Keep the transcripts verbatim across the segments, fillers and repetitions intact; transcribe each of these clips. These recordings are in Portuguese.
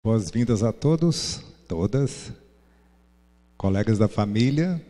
Boas-vindas a todos, todas, colegas da família.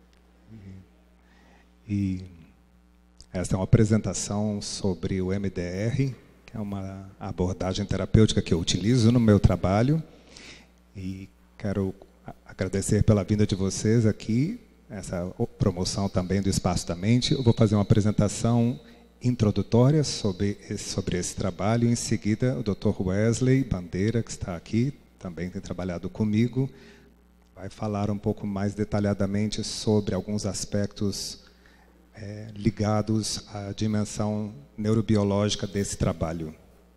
E esta é uma apresentação sobre o M D R, que é uma abordagem terapêutica que eu utilizo no meu trabalho. E quero agradecer pela vinda de vocês aqui, essa promoção também do Espaço da Mente. Eu vou fazer uma apresentação introdutória sobre esse, sobre esse trabalho. Em seguida, o doutor Wesley Bandeira, que está aqui, também tem trabalhado comigo, vai falar um pouco mais detalhadamente sobre alguns aspectos é, ligados à dimensão neurobiológica desse trabalho.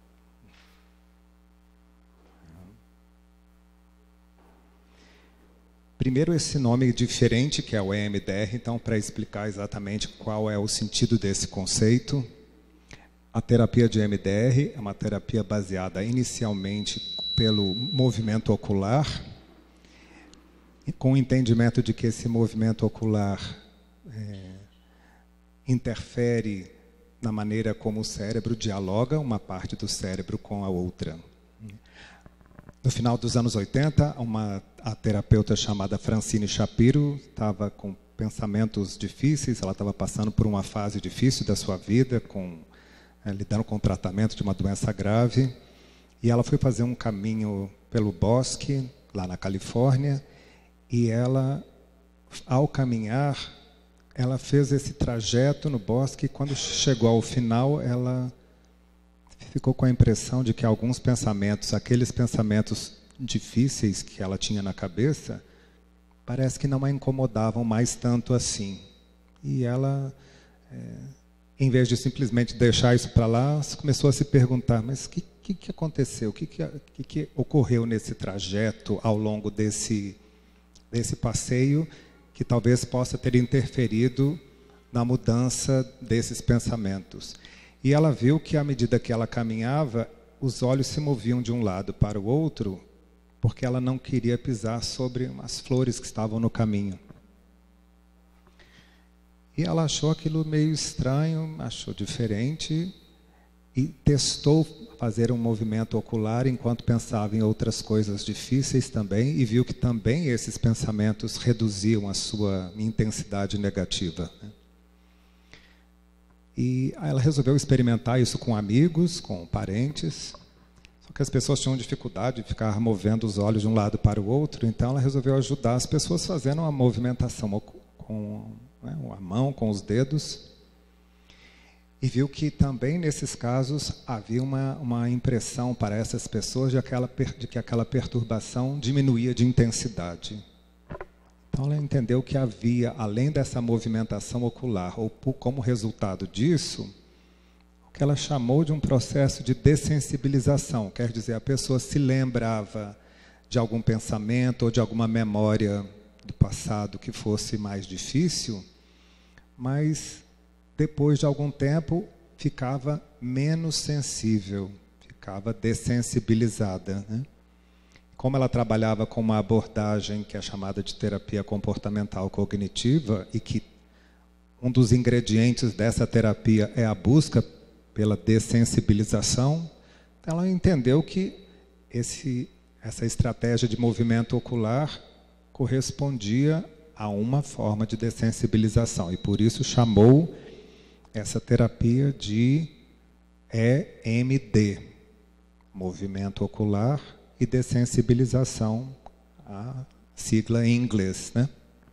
Primeiro, esse nome diferente, que é o E M D R, então, para explicar exatamente qual é o sentido desse conceito. A terapia de E M D R é uma terapia baseada inicialmente pelo movimento ocular, com o entendimento de que esse movimento ocular é, interfere na maneira como o cérebro dialoga uma parte do cérebro com a outra. No final dos anos oitenta, uma a terapeuta chamada Francine Shapiro estava com pensamentos difíceis, ela estava passando por uma fase difícil da sua vida, com, é, lidando com o tratamento de uma doença grave, e ela foi fazer um caminho pelo bosque, lá na Califórnia, e ela, ao caminhar, ela fez esse trajeto no bosque, e quando chegou ao final, ela ficou com a impressão de que alguns pensamentos, aqueles pensamentos difíceis que ela tinha na cabeça, parece que não a incomodavam mais tanto assim. E ela, é, em vez de simplesmente deixar isso para lá, começou a se perguntar, mas o que, que, que aconteceu? O que, que, que, que ocorreu nesse trajeto, ao longo desse, desse passeio, que talvez possa ter interferido na mudança desses pensamentos? E ela viu que, à medida que ela caminhava, os olhos se moviam de um lado para o outro, porque ela não queria pisar sobre as flores que estavam no caminho. E ela achou aquilo meio estranho, achou diferente, e testou fazer um movimento ocular enquanto pensava em outras coisas difíceis também, e viu que também esses pensamentos reduziam a sua intensidade negativa. E ela resolveu experimentar isso com amigos, com parentes, só que as pessoas tinham dificuldade de ficar movendo os olhos de um lado para o outro, então ela resolveu ajudar as pessoas fazendo uma movimentação com, né, a mão, com os dedos, e viu que também nesses casos havia uma, uma impressão para essas pessoas de, aquela, de que aquela perturbação diminuía de intensidade. Então ela entendeu que havia, além dessa movimentação ocular, ou como resultado disso, o que ela chamou de um processo de dessensibilização. Quer dizer, a pessoa se lembrava de algum pensamento ou de alguma memória do passado que fosse mais difícil, mas depois de algum tempo ficava menos sensível, ficava dessensibilizada, né? Como ela trabalhava com uma abordagem que é chamada de terapia comportamental cognitiva, e que um dos ingredientes dessa terapia é a busca pela dessensibilização, ela entendeu que esse, essa estratégia de movimento ocular correspondia a uma forma de dessensibilização, e por isso chamou essa terapia de E M D, movimento ocular e dessensibilização, a sigla em inglês, né?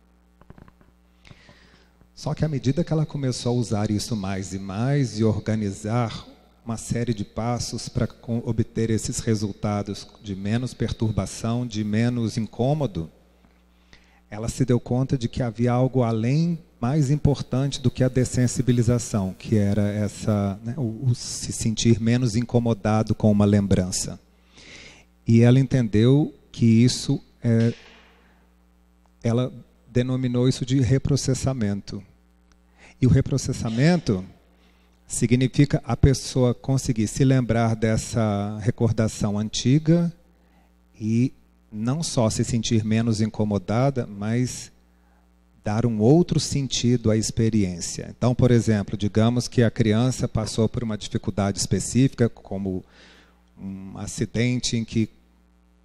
Só que à medida que ela começou a usar isso mais e mais e organizar uma série de passos para obter esses resultados de menos perturbação, de menos incômodo, ela se deu conta de que havia algo além, mais importante do que a dessensibilização, que era essa, né, o, o se sentir menos incomodado com uma lembrança. E ela entendeu que isso, é, ela denominou isso de reprocessamento. E o reprocessamento significa a pessoa conseguir se lembrar dessa recordação antiga e não só se sentir menos incomodada, mas dar um outro sentido à experiência. Então, por exemplo, digamos que a criança passou por uma dificuldade específica, como um acidente em que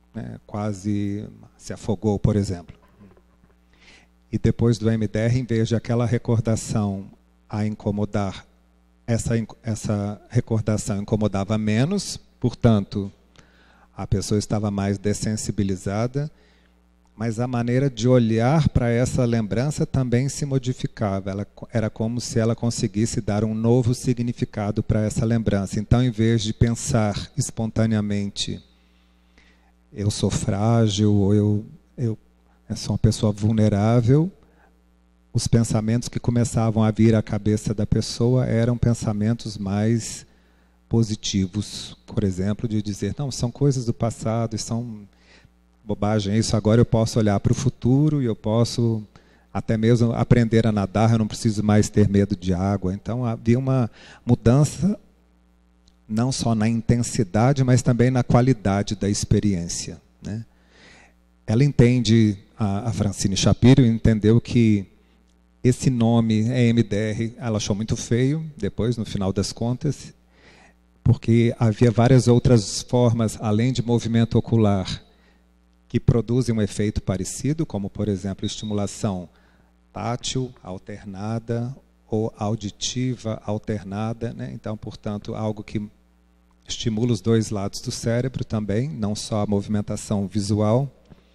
né, quase se afogou, por exemplo. E depois do M D R, em vez de aquela recordação a incomodar, essa, essa recordação incomodava menos, portanto, a pessoa estava mais dessensibilizada, mas a maneira de olhar para essa lembrança também se modificava. Ela, era como se ela conseguisse dar um novo significado para essa lembrança. Então, em vez de pensar espontaneamente, eu sou frágil, ou eu, eu, eu sou uma pessoa vulnerável, os pensamentos que começavam a vir à cabeça da pessoa eram pensamentos mais positivos. Por exemplo, de dizer, não, são coisas do passado, são bobagem isso, agora eu posso olhar para o futuro e eu posso até mesmo aprender a nadar, eu não preciso mais ter medo de água. Então havia uma mudança não só na intensidade, mas também na qualidade da experiência, né? Ela entende, a, a Francine Shapiro entendeu que esse nome E M D R, ela achou muito feio, depois, no final das contas, porque havia várias outras formas, além de movimento ocular, que produzem um efeito parecido, como, por exemplo, estimulação tátil alternada ou auditiva alternada, né? Então, portanto, algo que estimula os dois lados do cérebro também, não só a movimentação visual.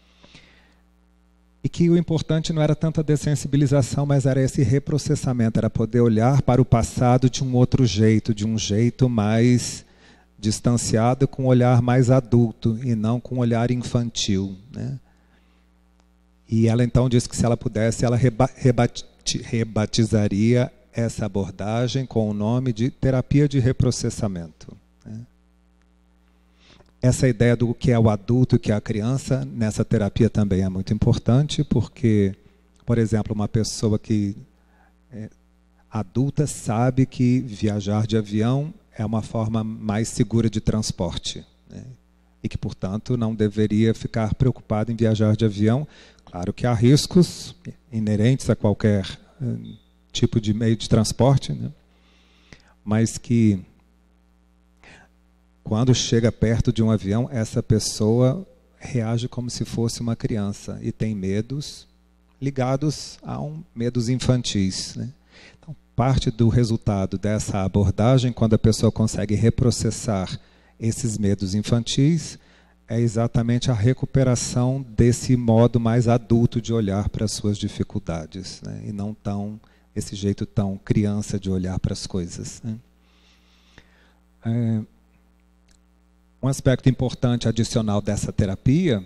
E que o importante não era tanto a dessensibilização, mas era esse reprocessamento, era poder olhar para o passado de um outro jeito, de um jeito mais distanciado, com um olhar mais adulto e não com um olhar infantil, né? E ela então disse que se ela pudesse, ela reba rebati rebatizaria essa abordagem com o nome de terapia de reprocessamento, né? Essa ideia do que é o adulto e o que é a criança, nessa terapia também é muito importante, porque, por exemplo, uma pessoa que é adulta sabe que viajar de avião é uma forma mais segura de transporte, né? E que, portanto, não deveria ficar preocupado em viajar de avião. Claro que há riscos inerentes a qualquer uh, tipo de meio de transporte, né? Mas que, quando chega perto de um avião, essa pessoa reage como se fosse uma criança e tem medos ligados a um, medos infantis, né? Então, parte do resultado dessa abordagem, quando a pessoa consegue reprocessar esses medos infantis, é exatamente a recuperação desse modo mais adulto de olhar para as suas dificuldades, né? E não tão, esse jeito tão criança de olhar para as coisas, né? É, um aspecto importante adicional dessa terapia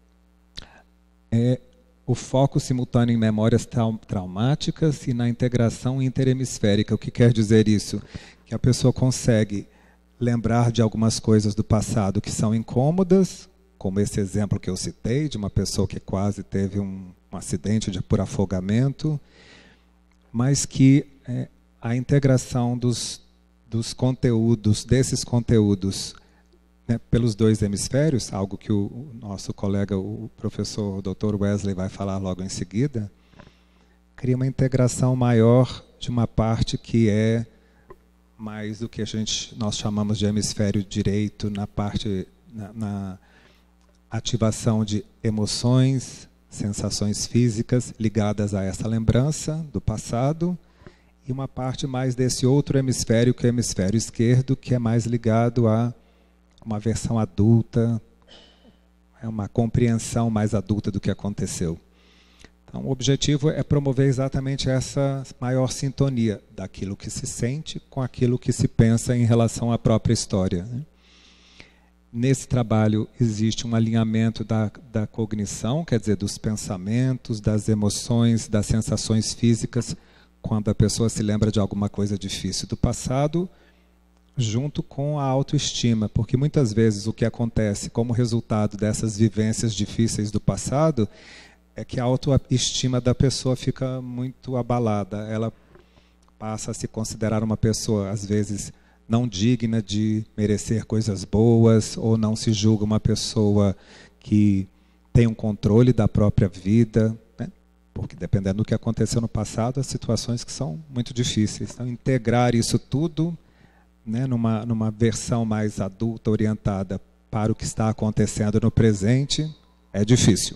é o foco simultâneo em memórias trau traumáticas e na integração interhemisférica. O que quer dizer isso? Que a pessoa consegue lembrar de algumas coisas do passado que são incômodas, como esse exemplo que eu citei, de uma pessoa que quase teve um, um acidente de, por afogamento, mas que é, a integração dos, dos conteúdos, desses conteúdos, né, pelos dois hemisférios, algo que o, o nosso colega, o professor o doutor Wesley, vai falar logo em seguida, cria uma integração maior de uma parte que é mais do que a gente, nós chamamos de hemisfério direito, na parte, na, na ativação de emoções, sensações físicas ligadas a essa lembrança do passado, e uma parte mais desse outro hemisfério, que é o hemisfério esquerdo, que é mais ligado a uma versão adulta, é uma compreensão mais adulta do que aconteceu. Então, o objetivo é promover exatamente essa maior sintonia daquilo que se sente com aquilo que se pensa em relação à própria história, né? Nesse trabalho existe um alinhamento da, da cognição, quer dizer, dos pensamentos, das emoções, das sensações físicas, quando a pessoa se lembra de alguma coisa difícil do passado, junto com a autoestima, porque muitas vezes o que acontece como resultado dessas vivências difíceis do passado é que a autoestima da pessoa fica muito abalada. Ela passa a se considerar uma pessoa, às vezes, não digna de merecer coisas boas, ou não se julga uma pessoa que tem um controle da própria vida, né? Porque, dependendo do que aconteceu no passado, há situações que são muito difíceis. Então, integrar isso tudo, né, numa, numa versão mais adulta, orientada para o que está acontecendo no presente é difícil.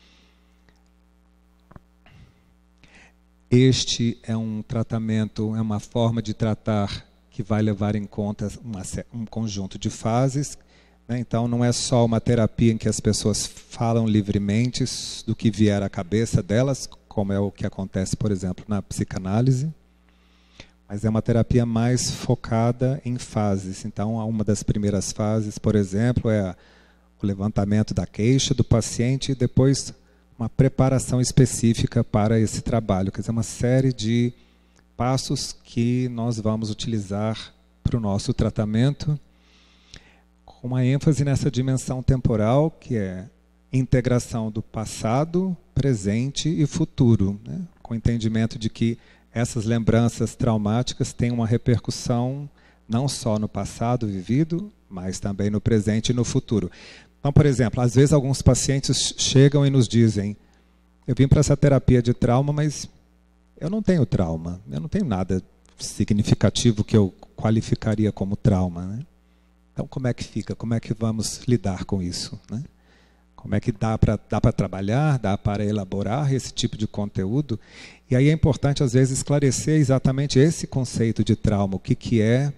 Este é um tratamento, é uma forma de tratar que vai levar em conta uma, um conjunto de fases, né? Então, não é só uma terapia em que as pessoas falam livremente do que vier à cabeça delas, como é o que acontece, por exemplo, na psicanálise, mas é uma terapia mais focada em fases. Então, uma das primeiras fases, por exemplo, é o levantamento da queixa do paciente e depois uma preparação específica para esse trabalho. Quer dizer, uma série de passos que nós vamos utilizar para o nosso tratamento, com uma ênfase nessa dimensão temporal, que é integração do passado, presente e futuro, né? Com o entendimento de que essas lembranças traumáticas têm uma repercussão não só no passado vivido, mas também no presente e no futuro. Então, por exemplo, às vezes alguns pacientes chegam e nos dizem: eu vim para essa terapia de trauma, mas eu não tenho trauma, eu não tenho nada significativo que eu qualificaria como trauma, né? Então, como é que fica? Como é que vamos lidar com isso, né? Como é que dá para dá para trabalhar, dá para elaborar esse tipo de conteúdo? E aí é importante, às vezes, esclarecer exatamente esse conceito de trauma, o que, que é.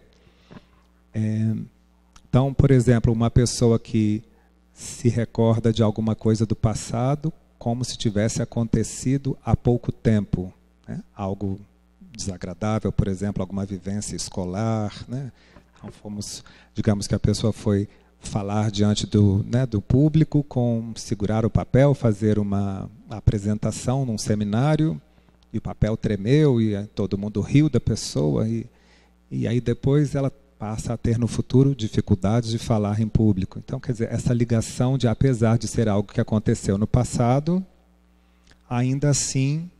é. Então, por exemplo, uma pessoa que se recorda de alguma coisa do passado como se tivesse acontecido há pouco tempo, né? Algo desagradável, por exemplo, alguma vivência escolar, né? Então, fomos, digamos que a pessoa foi falar diante do, né, do público, com segurar o papel, fazer uma apresentação num seminário, e o papel tremeu e todo mundo riu da pessoa, e, e aí depois ela passa a ter no futuro dificuldades de falar em público. Então, quer dizer, essa ligação de, apesar de ser algo que aconteceu no passado, ainda assim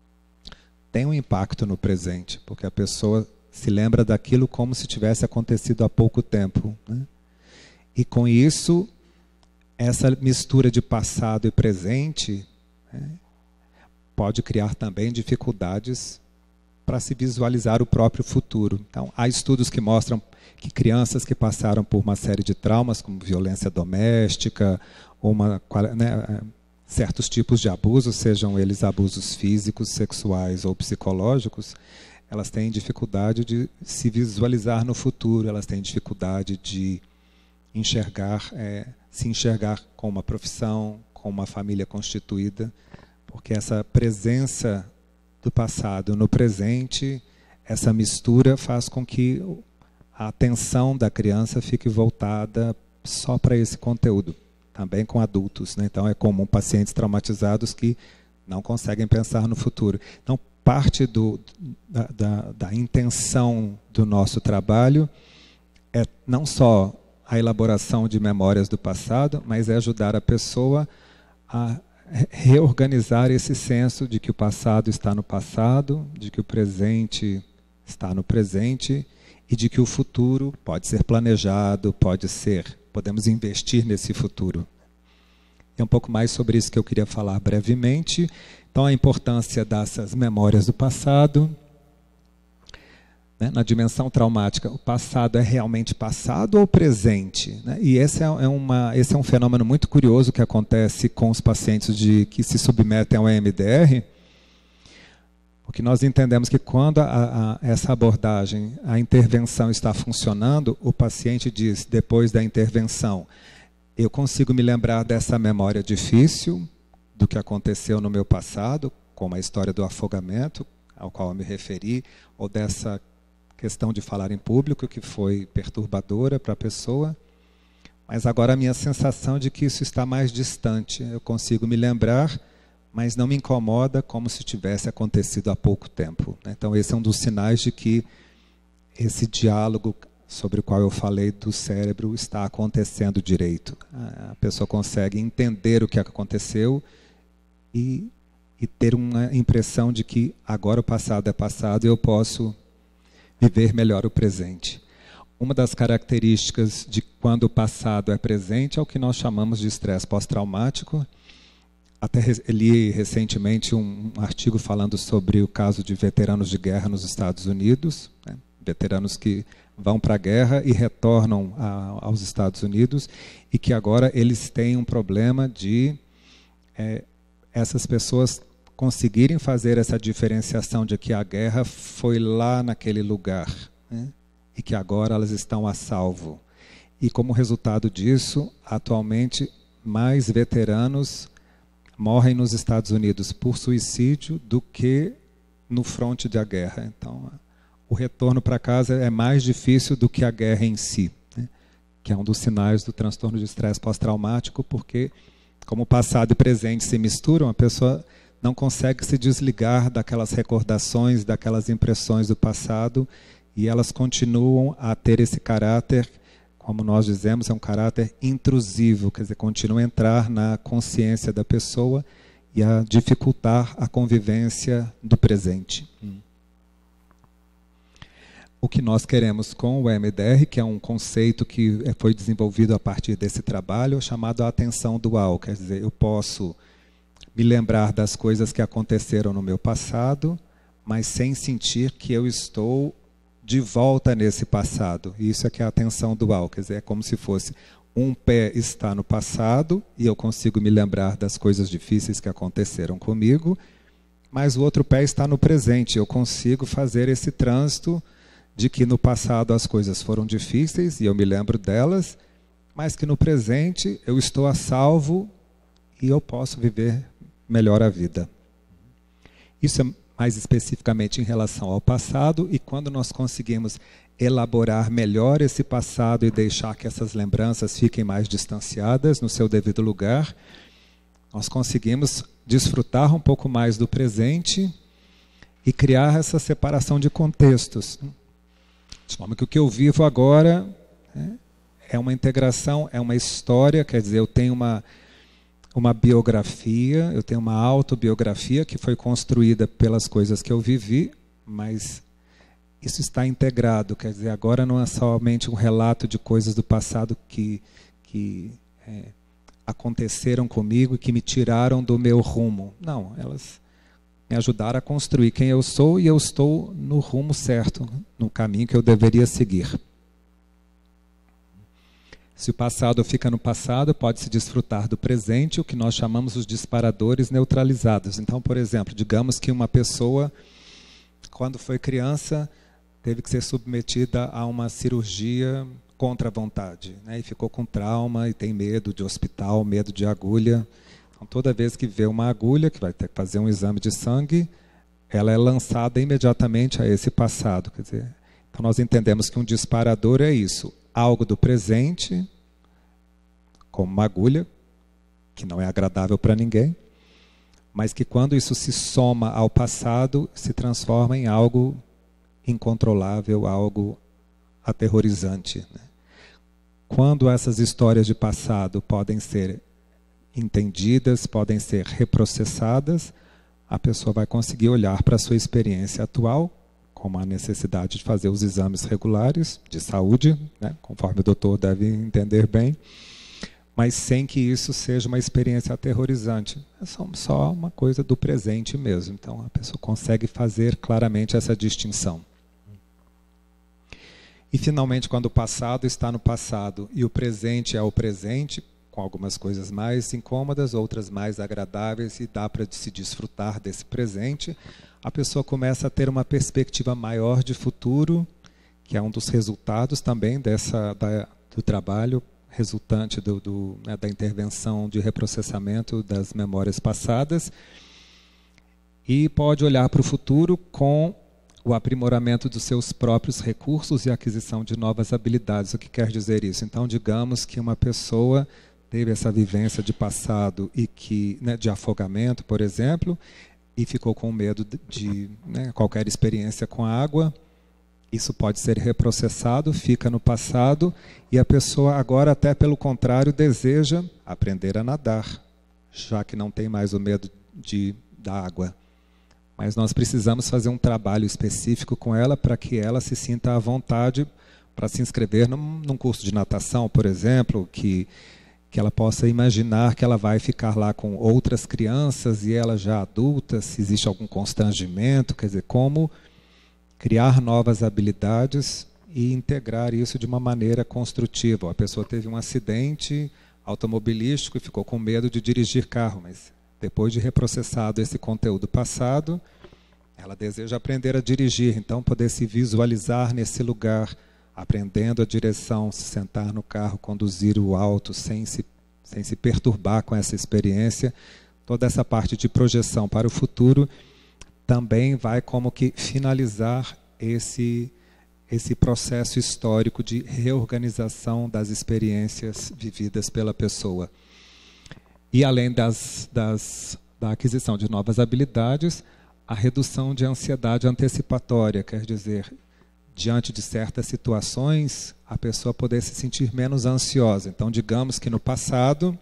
tem um impacto no presente, porque a pessoa se lembra daquilo como se tivesse acontecido há pouco tempo, né? E com isso, essa mistura de passado e presente, né, pode criar também dificuldades para se visualizar o próprio futuro. Então, há estudos que mostram que crianças que passaram por uma série de traumas, como violência doméstica, ou uma, né, certos tipos de abusos, sejam eles abusos físicos, sexuais ou psicológicos, elas têm dificuldade de se visualizar no futuro, elas têm dificuldade de enxergar, é, se enxergar com uma profissão, com uma família constituída, porque essa presença do passado no presente, essa mistura faz com que a atenção da criança fique voltada só para esse conteúdo, também com adultos, né? Então é comum pacientes traumatizados que não conseguem pensar no futuro. Então, parte do, da, da, da intenção do nosso trabalho é não só a elaboração de memórias do passado, mas é ajudar a pessoa a reorganizar esse senso de que o passado está no passado, de que o presente está no presente e de que o futuro pode ser planejado, pode ser, podemos investir nesse futuro. É um pouco mais sobre isso que eu queria falar brevemente. Então, a importância dessas memórias do passado, né, na dimensão traumática, o passado é realmente passado ou presente? Né? E esse é, é, uma, esse é um fenômeno muito curioso que acontece com os pacientes de, que se submetem ao E M D R, porque nós entendemos que quando a, a, essa abordagem, a intervenção está funcionando, o paciente diz, depois da intervenção, eu consigo me lembrar dessa memória difícil, do que aconteceu no meu passado, como a história do afogamento, ao qual eu me referi, ou dessa questão de falar em público, que foi perturbadora para a pessoa, mas agora a minha sensação de que isso está mais distante, eu consigo me lembrar, mas não me incomoda como se tivesse acontecido há pouco tempo. Então esse é um dos sinais de que esse diálogo sobre o qual eu falei do cérebro está acontecendo direito. A pessoa consegue entender o que aconteceu e, e ter uma impressão de que agora o passado é passado e eu posso viver melhor o presente. Uma das características de quando o passado é presente é o que nós chamamos de estresse pós-traumático. Até li recentemente um artigo falando sobre o caso de veteranos de guerra nos Estados Unidos, né? veteranos que vão para a guerra e retornam a, aos Estados Unidos, e que agora eles têm um problema de é, essas pessoas conseguirem fazer essa diferenciação de que a guerra foi lá naquele lugar, né? E que agora elas estão a salvo. E como resultado disso, atualmente, mais veteranos morrem nos Estados Unidos por suicídio do que no fronte da guerra. Então, o retorno para casa é mais difícil do que a guerra em si, né? Que é um dos sinais do transtorno de estresse pós-traumático, porque, como passado e presente se misturam, a pessoa não consegue se desligar daquelas recordações, daquelas impressões do passado, e elas continuam a ter esse caráter, como nós dizemos, é um caráter intrusivo, quer dizer, continua a entrar na consciência da pessoa e a dificultar a convivência do presente. Hum. O que nós queremos com o E M D R, que é um conceito que foi desenvolvido a partir desse trabalho, chamado a atenção dual, quer dizer, eu posso me lembrar das coisas que aconteceram no meu passado, mas sem sentir que eu estou de volta nesse passado. Isso é que é a atenção dual, quer dizer, é como se fosse um pé está no passado e eu consigo me lembrar das coisas difíceis que aconteceram comigo, mas o outro pé está no presente. Eu consigo fazer esse trânsito de que no passado as coisas foram difíceis e eu me lembro delas, mas que no presente eu estou a salvo e eu posso viver melhor a vida. Isso é mais especificamente em relação ao passado, e quando nós conseguimos elaborar melhor esse passado e deixar que essas lembranças fiquem mais distanciadas no seu devido lugar, nós conseguimos desfrutar um pouco mais do presente e criar essa separação de contextos. De forma que o que eu vivo agora, né, é uma integração, é uma história, quer dizer, eu tenho uma uma biografia, eu tenho uma autobiografia que foi construída pelas coisas que eu vivi, mas isso está integrado, quer dizer, agora não é somente um relato de coisas do passado que, que é, aconteceram comigo e que me tiraram do meu rumo. Não, elas me ajudaram a construir quem eu sou e eu estou no rumo certo, no caminho que eu deveria seguir. Se o passado fica no passado, pode-se desfrutar do presente, o que nós chamamos os disparadores neutralizados. Então, por exemplo, digamos que uma pessoa, quando foi criança, teve que ser submetida a uma cirurgia contra a vontade, né? E ficou com trauma e tem medo de hospital, medo de agulha. Então, toda vez que vê uma agulha, que vai ter que fazer um exame de sangue, ela é lançada imediatamente a esse passado. Quer dizer, então nós entendemos que um disparador é isso, algo do presente, como uma agulha, que não é agradável para ninguém, mas que quando isso se soma ao passado, se transforma em algo incontrolável, algo aterrorizante, né? Quando essas histórias de passado podem ser entendidas, podem ser reprocessadas, a pessoa vai conseguir olhar para a sua experiência atual, como a necessidade de fazer os exames regulares de saúde, né, conforme o doutor deve entender bem, mas sem que isso seja uma experiência aterrorizante. É só, só uma coisa do presente mesmo. Então, a pessoa consegue fazer claramente essa distinção. E, finalmente, quando o passado está no passado e o presente é o presente, com algumas coisas mais incômodas, outras mais agradáveis, e dá para se desfrutar desse presente, a pessoa começa a ter uma perspectiva maior de futuro, que é um dos resultados também dessa, da, do trabalho resultante do, do, né, da intervenção de reprocessamento das memórias passadas, e pode olhar para o futuro com o aprimoramento dos seus próprios recursos e a aquisição de novas habilidades. O que quer dizer isso? Então, digamos que uma pessoa teve essa vivência de passado e que, né, de afogamento, por exemplo, e ficou com medo de, de né, qualquer experiência com água. Isso pode ser reprocessado, fica no passado, e a pessoa agora, até pelo contrário, deseja aprender a nadar, já que não tem mais o medo de, da água. Mas nós precisamos fazer um trabalho específico com ela para que ela se sinta à vontade para se inscrever num, num curso de natação, por exemplo, que, que ela possa imaginar que ela vai ficar lá com outras crianças e ela já adulta, se existe algum constrangimento, quer dizer, como criar novas habilidades e integrar isso de uma maneira construtiva. A pessoa teve um acidente automobilístico e ficou com medo de dirigir carro, mas depois de reprocessado esse conteúdo passado, ela deseja aprender a dirigir, então poder se visualizar nesse lugar, aprendendo a direção, se sentar no carro, conduzir o auto sem se, sem se perturbar com essa experiência. Toda essa parte de projeção para o futuro também vai como que finalizar esse, esse processo histórico de reorganização das experiências vividas pela pessoa. E além das, das, da aquisição de novas habilidades, a redução de ansiedade antecipatória, quer dizer, diante de certas situações, a pessoa poder se sentir menos ansiosa. Então, digamos que no passado,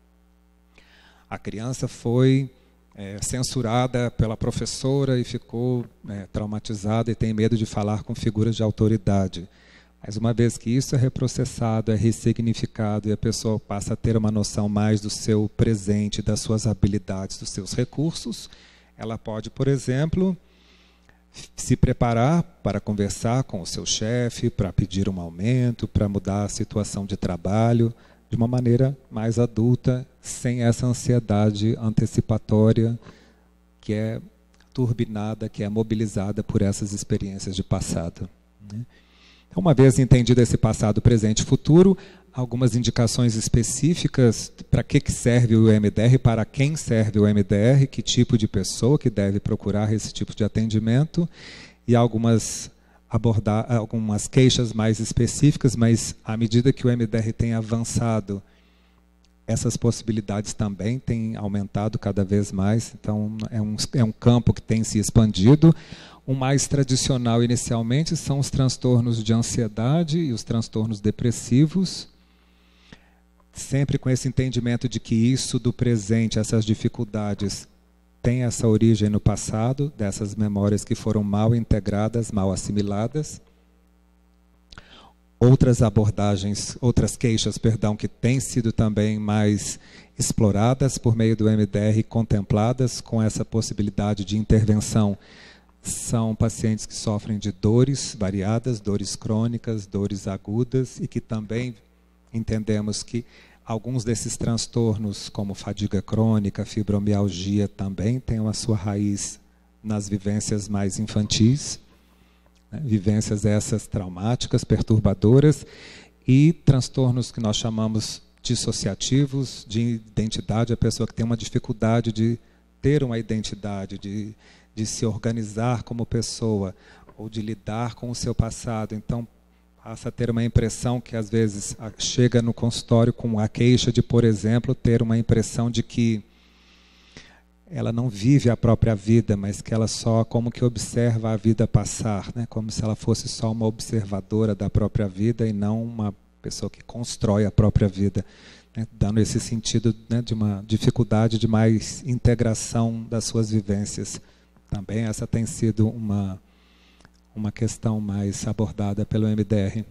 a criança foi é, censurada pela professora e ficou é, traumatizada e tem medo de falar com figuras de autoridade. Mas uma vez que isso é reprocessado, é ressignificado e a pessoa passa a ter uma noção mais do seu presente, das suas habilidades, dos seus recursos, ela pode, por exemplo, se preparar para conversar com o seu chefe, para pedir um aumento, para mudar a situação de trabalho, de uma maneira mais adulta, sem essa ansiedade antecipatória que é turbinada, que é mobilizada por essas experiências de passado. Então, uma vez entendido esse passado, presente e futuro, algumas indicações específicas para que que serve o E M D R, para quem serve o E M D R, que tipo de pessoa que deve procurar esse tipo de atendimento, e algumas abordar algumas queixas mais específicas, mas à medida que o E M D R tem avançado, essas possibilidades também têm aumentado cada vez mais, então é um, é um campo que tem se expandido. O mais tradicional inicialmente são os transtornos de ansiedade e os transtornos depressivos, sempre com esse entendimento de que isso do presente, essas dificuldades, tem essa origem no passado, dessas memórias que foram mal integradas, mal assimiladas. Outras abordagens, outras queixas, perdão, que têm sido também mais exploradas por meio do E M D R, contempladas com essa possibilidade de intervenção, são pacientes que sofrem de dores variadas, dores crônicas, dores agudas, e que também entendemos que alguns desses transtornos, como fadiga crônica, fibromialgia, também têm a sua raiz nas vivências mais infantis, né? Vivências essas traumáticas, perturbadoras, e transtornos que nós chamamos dissociativos, de identidade, a pessoa que tem uma dificuldade de ter uma identidade, de, de se organizar como pessoa, ou de lidar com o seu passado. Então, passa a ter uma impressão que, às vezes, chega no consultório com a queixa de, por exemplo, ter uma impressão de que ela não vive a própria vida, mas que ela só como que observa a vida passar, né? Como se ela fosse só uma observadora da própria vida e não uma pessoa que constrói a própria vida, né? Dando esse sentido, né, de uma dificuldade de mais integração das suas vivências. Também essa tem sido uma... uma questão mais abordada pelo E M D R.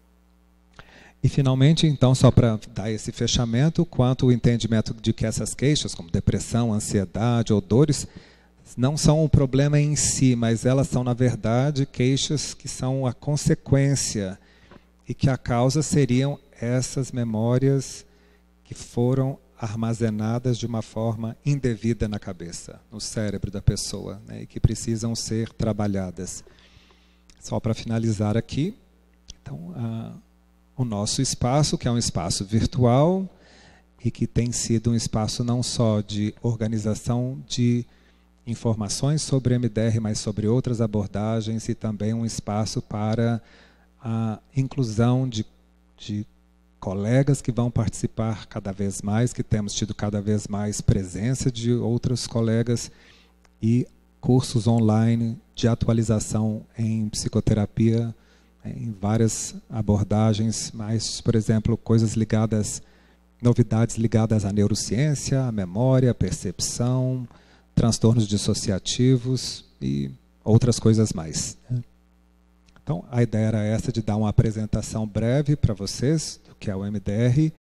E, finalmente, então, só para dar esse fechamento, quanto ao entendimento de que essas queixas, como depressão, ansiedade ou dores, não são um problema em si, mas elas são, na verdade, queixas que são a consequência e que a causa seriam essas memórias que foram armazenadas de uma forma indevida na cabeça, no cérebro da pessoa, né, e que precisam ser trabalhadas. Só para finalizar aqui, então, a, o nosso espaço, que é um espaço virtual e que tem sido um espaço não só de organização de informações sobre M D R, mas sobre outras abordagens, e também um espaço para a inclusão de, de colegas que vão participar cada vez mais, que temos tido cada vez mais presença de outros colegas, e cursos online de atualização em psicoterapia, em várias abordagens, mas, por exemplo, coisas ligadas, novidades ligadas à neurociência, à memória, à percepção, transtornos dissociativos e outras coisas mais. Então, a ideia era essa, de dar uma apresentação breve para vocês do que é o M D R